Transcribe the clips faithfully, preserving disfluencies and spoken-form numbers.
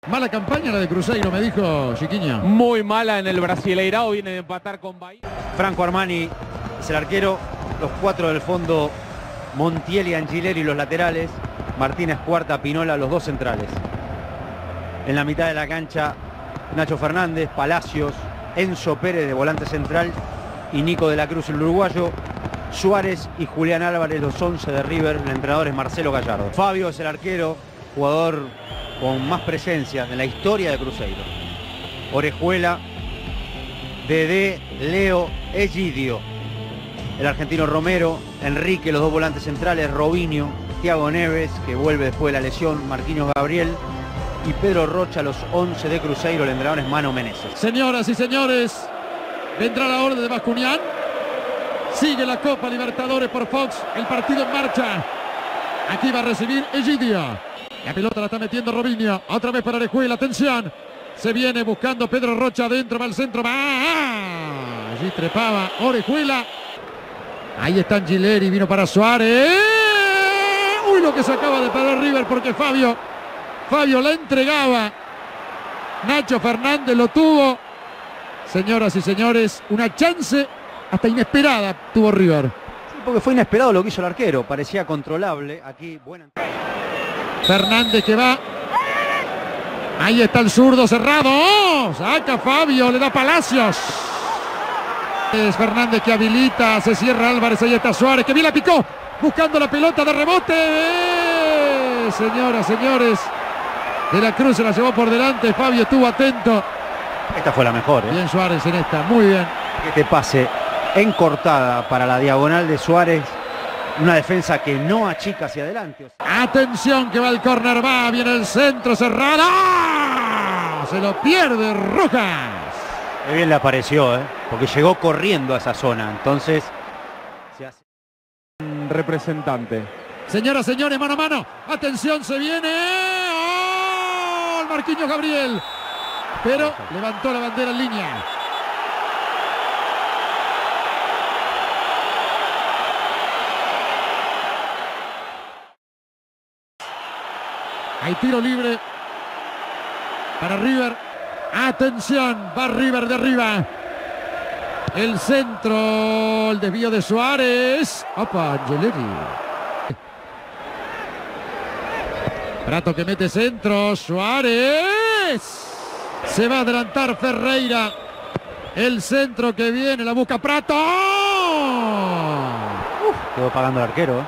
Mala campaña la de Cruzeiro, me dijo Chiquiño. Muy mala en el Brasileirao, viene de empatar con Bahía. Franco Armani es el arquero, los cuatro del fondo, Montiel y Angileri los laterales, Martínez Cuarta, Pinola los dos centrales. En la mitad de la cancha, Nacho Fernández, Palacios, Enzo Pérez de volante central y Nico de la Cruz el uruguayo, Suárez y Julián Álvarez los once de River, el entrenador es Marcelo Gallardo. Fabio es el arquero, jugador con más presencia en la historia de Cruzeiro. Orejuela, Dedé, Leo, Egidio. El argentino Romero, Enrique, los dos volantes centrales, Robinho, Thiago Neves, que vuelve después de la lesión, Marquinhos Gabriel y Pedro Rocha, los once de Cruzeiro, el entrenador es Mano Menezes. Señoras y señores, vendrá la orden de Bascuñán. Sigue la Copa Libertadores por Fox, el partido en marcha. Aquí va a recibir Egidio. La pelota la está metiendo Robinho, otra vez para Orejuela, atención. Se viene buscando Pedro Rocha adentro, va al centro, va. Allí trepaba Orejuela. Ahí está Angileri, vino para Suárez. Uy, lo que se acaba de perder River porque Fabio, Fabio la entregaba. Nacho Fernández lo tuvo. Señoras y señores, una chance hasta inesperada tuvo River. Sí, porque fue inesperado lo que hizo el arquero, parecía controlable. Aquí buena. Fernández que va. Ahí está el zurdo cerrado. ¡Oh! Saca Fabio, le da Palacios. Es Fernández que habilita, se cierra Álvarez, ahí está Suárez, que bien la picó, buscando la pelota de rebote. ¡Eh! Señoras, señores, de la Cruz se la llevó por delante, Fabio estuvo atento. Esta fue la mejor, ¿eh? Bien Suárez en esta, muy bien. Que te pase en cortada para la diagonal de Suárez, una defensa que no achica hacia adelante. Atención que va el córner, va, viene el centro cerrado. ¡Ah! Se lo pierde Rojas. Qué bien le apareció, ¿eh? Porque llegó corriendo a esa zona, entonces se hace Un representante. Señoras, señores, mano a mano. Atención, se viene. ¡Oh! El Marquinhos Gabriel. Pero levantó la bandera en línea. Hay tiro libre para River. Atención, va River de arriba. El centro, el desvío de Suárez. Opa, Angileri. Prato que mete centro, Suárez. Se va a adelantar Ferreira. El centro que viene, la busca Prato. Uf, quedó pagando el arquero, ¿eh?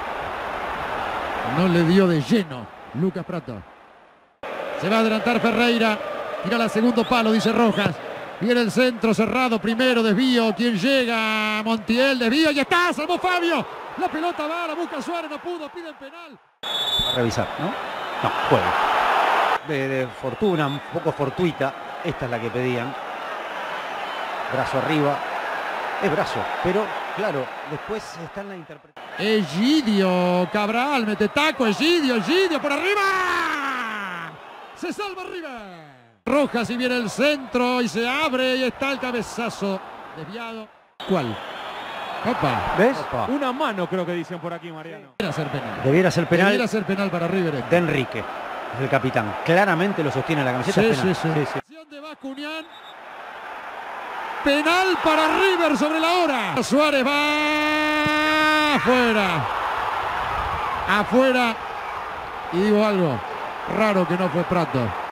No le dio de lleno Lucas Prato. Se va a adelantar Ferreira. Tira la segundo palo, dice Rojas. Viene el centro cerrado, primero desvío. ¿Quién llega? Montiel, desvío. Y está, salvó Fabio. La pelota va, la busca Suárez, no pudo, pide el penal. A revisar, ¿no? No, juego. De, de fortuna, un poco fortuita. Esta es la que pedían. Brazo arriba. Es brazo, pero claro, después está en la interpretación. Egidio, Cabral, mete taco, Egidio, Egidio, por arriba. Se salva River. Rojas y viene el centro y se abre y está el cabezazo. Desviado. ¿Cuál? Opa. ¿Ves? Opa. Una mano creo que dicen por aquí, Mariano. Debiera ser penal. Debiera ser penal. Debiera ser penal para River. De Enrique, es el capitán. Claramente lo sostiene la camiseta. Sí, es penal. sí, sí. Sí, sí. Acción de Bascuñán. Penal para River sobre la hora. Suárez va afuera. Afuera. Y digo algo. Raro que no fue Prato.